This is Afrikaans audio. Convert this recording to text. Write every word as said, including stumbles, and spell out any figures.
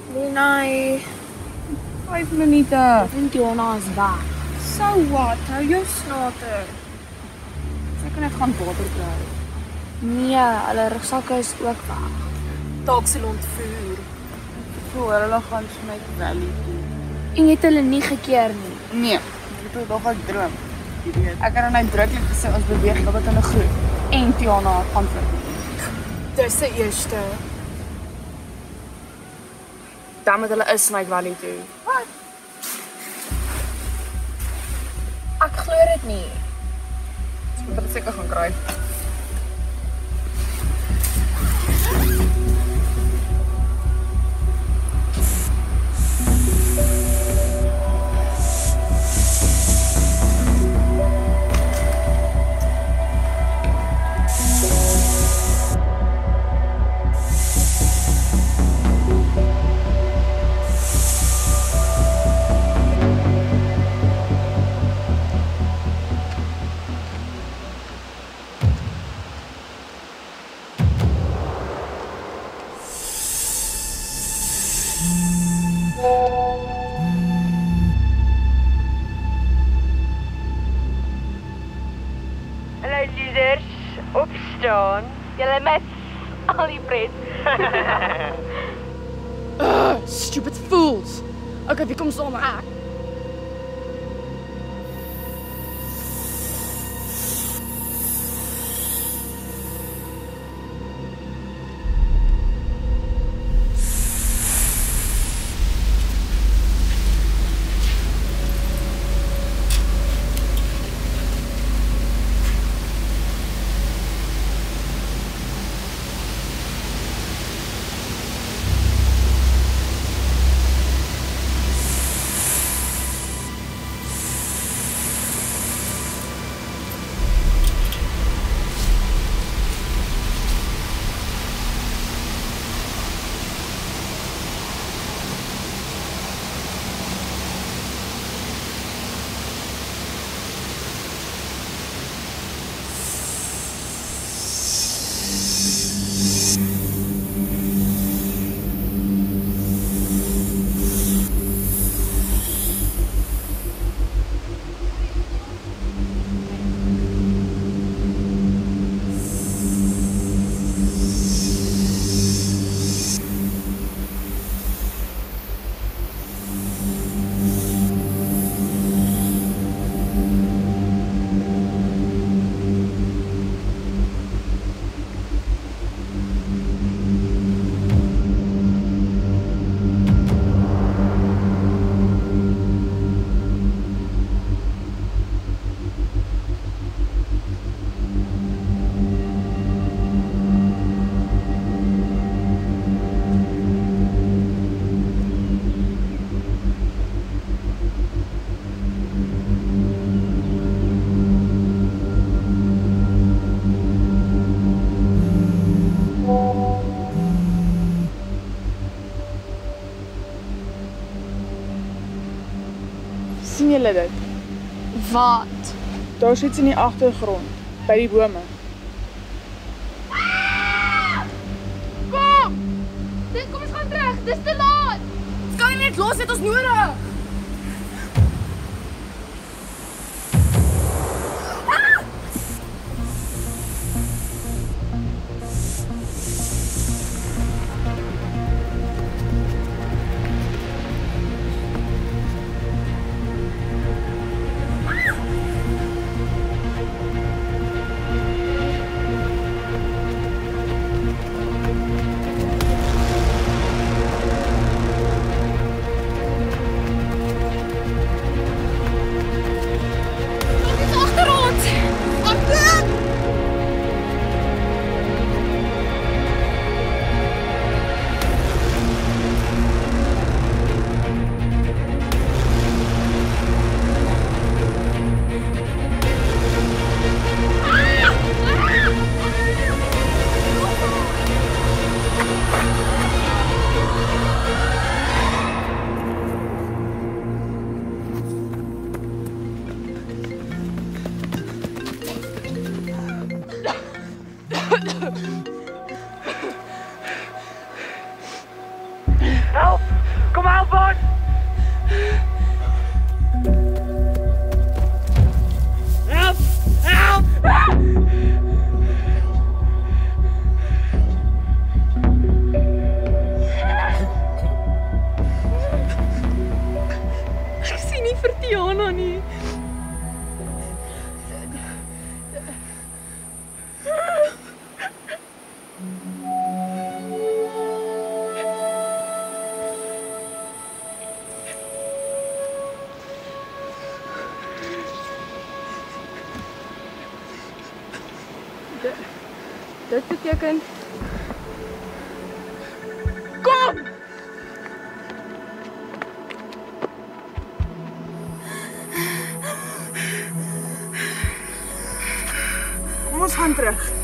Nee, Vijf minuten. ek dink Jana is weg. So wat? Hou jou snate. Sy kan net gaan water kry. Nee, hulle rugsakke is ook weg. Dalk sal ontvoer. Voor hulle gaan Snake Valley toe. En jy het hulle nie gekeer nie. Nee, dit is nog ek droom. Ek kan nou uitdruklik gesê ons beweeg heeltyd in 'n groep. En Tiana gaan vir. Dis die eerste. Dan moet hulle is Snake Valley toe. Wat? Ek glo dit nie. Ons moet dit seker gaan kry. Opstaan. Julle mis al die pret. uh, stupid fools. Okay, wie kom saam met ek? Sien julle dit? Wat? Daar's iets in die agtergrond, by die bome. Kom! Dit kom ons gaan terug, dis te laat! Ons kan nie net los, het ons nodig! Help! Kom help ons! Help! Help! Ek sien nie vir Tiana nie. Dit beteken kom! Kom ons gaan terug.